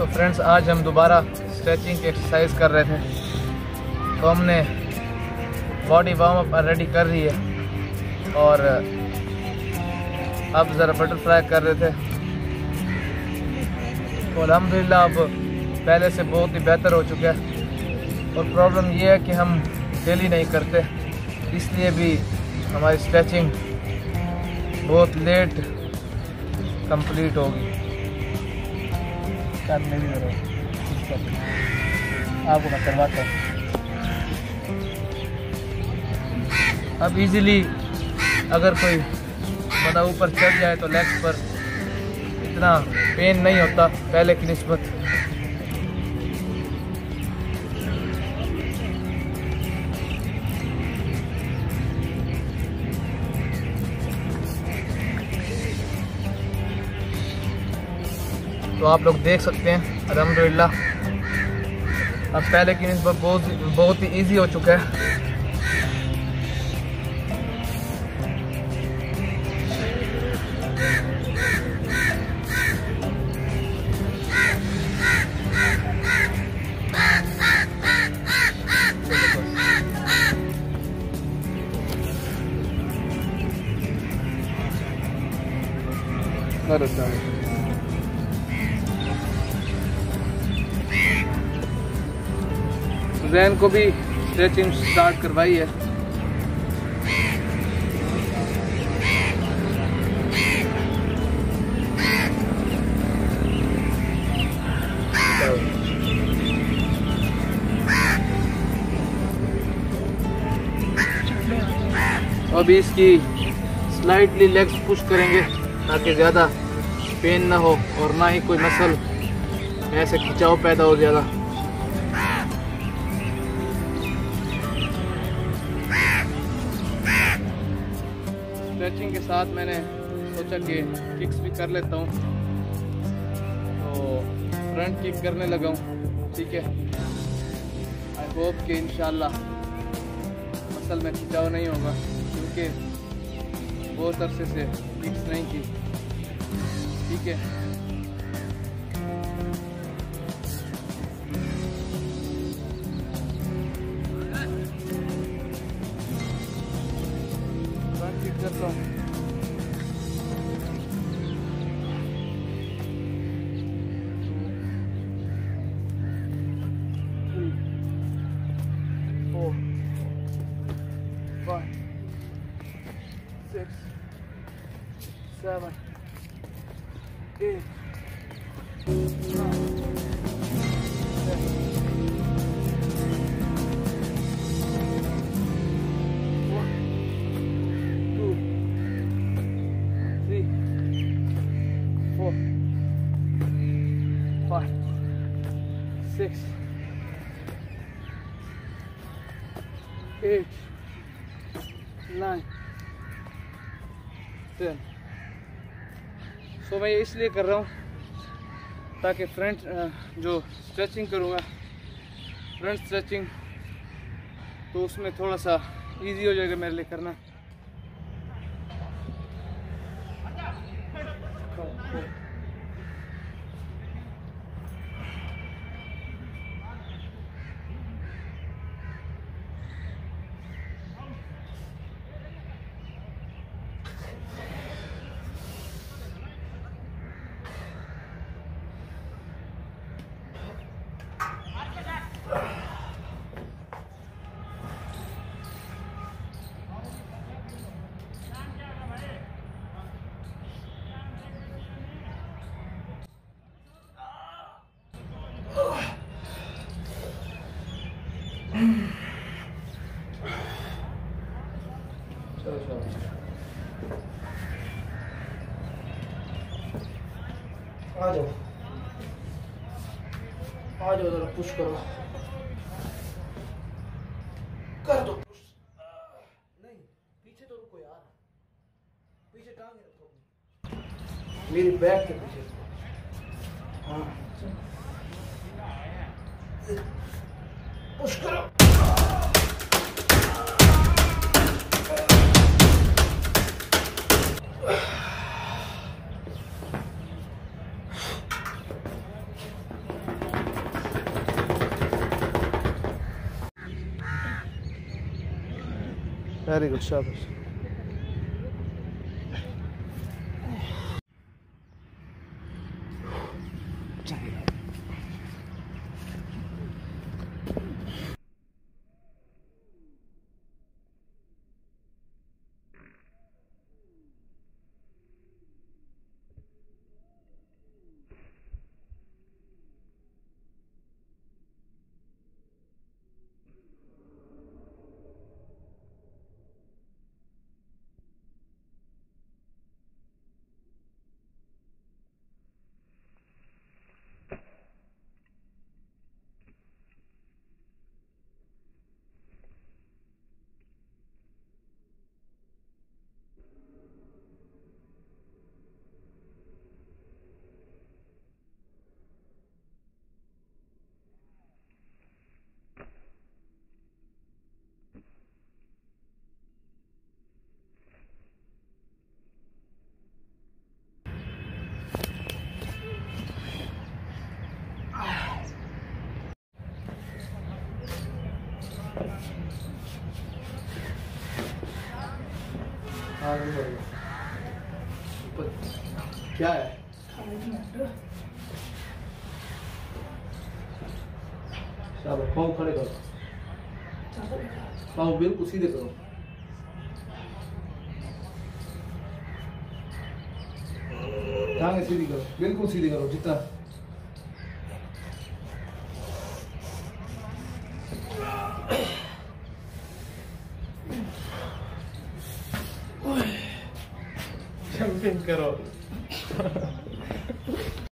तो फ्रेंड्स आज हम दोबारा स्ट्रेचिंग की एक्सरसाइज कर रहे थे, तो हमने बॉडी वार्म अप रेडी कर रही है और अब ज़रा बटरफ्लाई कर रहे थे। तो अल्हम्दुलिल्लाह अब पहले से बहुत ही बेहतर हो चुका है। और प्रॉब्लम ये है कि हम डेली नहीं करते, इसलिए भी हमारी स्ट्रेचिंग बहुत लेट कंप्लीट होगी। करने भी आपको मैं करवाता हूँ। अब इजीली अगर कोई बंदा ऊपर चढ़ जाए तो लेग्स पर इतना पेन नहीं होता पहले की निस्बत। तो आप लोग देख सकते हैं अल्हम्दुलिल्लाह अब पहले की निस्बत बहुत ही इजी हो चुका है। जैन को भी स्ट्रेचिंग स्टार्ट करवाई है। अभी इसकी स्लाइटली लेग्स पुश करेंगे ताकि ज़्यादा पेन ना हो और ना ही कोई मसल ऐसे खिंचाव पैदा हो ज़्यादा। स्ट्रेचिंग के साथ मैंने सोचा कि किक्स भी कर लेता हूँ, तो फ्रंट किक करने लगा हूँ। ठीक है, आई होप कि इंशाल्लाह मसल में खिंचाव नहीं होगा, क्योंकि बहुत अरसे से किक्स नहीं की। ठीक है, फ्रंट किक करता हूँ। Seven, 8, 9, 10, 1, 2, 3, 4, 5, 6, 8, 9, 10। तो मैं ये इसलिए कर रहा हूँ ताकि फ्रंट जो स्ट्रेचिंग करूँगा फ्रंट स्ट्रेचिंग, तो उसमें थोड़ा सा इजी हो जाएगा मेरे लिए करना। आ जाओ जरा पुश करो, कर दो पुश। नहीं पीछे तो रुको यार, पीछे टांगे रखो मेरी बैक के पीछे। हाँ पुश करो। वेरी गुड, शाबाश। क्या है? शाबाश, पाँव खड़े करो, पाँव बिल्कुल सीधे करो। टांगे सीधी करो, बिल्कुल सीधी करो जितना। जंपिंग करो।